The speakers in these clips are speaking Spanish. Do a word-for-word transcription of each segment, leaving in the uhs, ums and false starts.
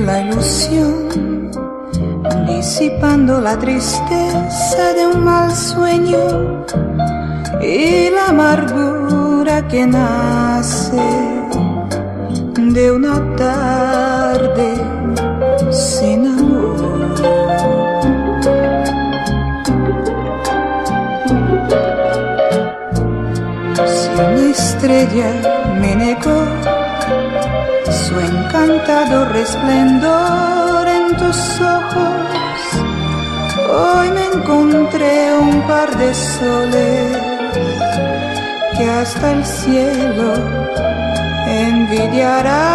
la ilusión, disipando la tristeza de un mal sueño y la amargura que nace de una tarde sin amor. Si una estrella me negó su encantador resplendor en tus ojos, hoy me encontré un par de soles que hasta el cielo envidiará,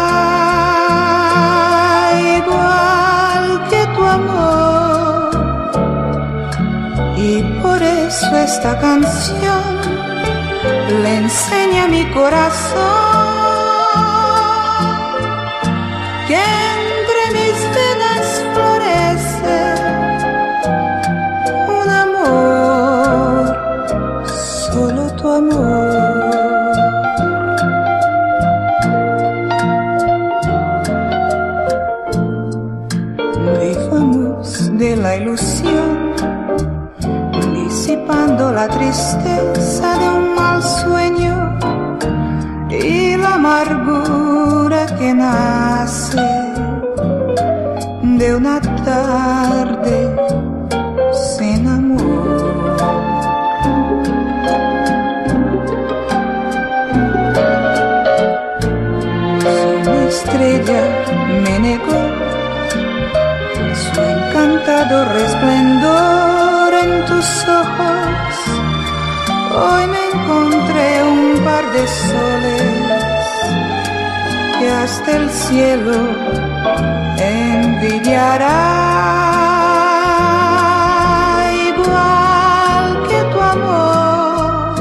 igual que tu amor. Y por eso esta canción le enseña a mi corazón que entre mis venas florece un amor, solo tu amor. Vivamos de la ilusión, disipando la tristeza de un mal sueño y la amargura que nace de una tarde sin amor. Si una estrella me negó su encantador resplendor en tus ojos, hoy me encontré un par de soles que hasta el cielo envidiará, igual que tu amor.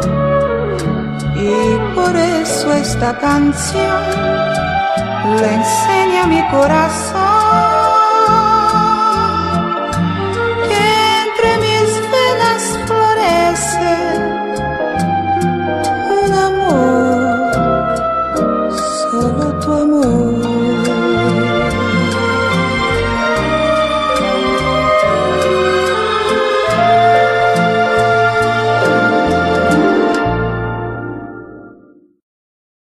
Y por eso esta canción le enseña a mi corazón